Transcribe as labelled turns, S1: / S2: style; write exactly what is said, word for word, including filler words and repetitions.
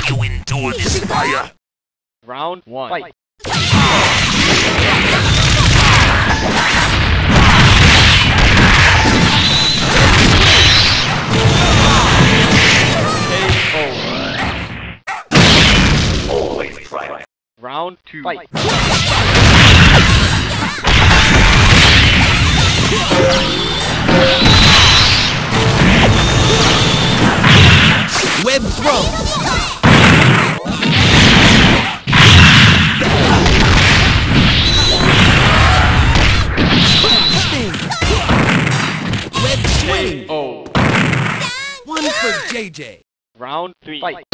S1: you endure this fire.
S2: Round one. Fight.
S1: Always try.
S2: Round two. Fight.
S3: Web throw. Web swing.
S2: Oh.
S3: One for J J.
S2: Round three. Fight.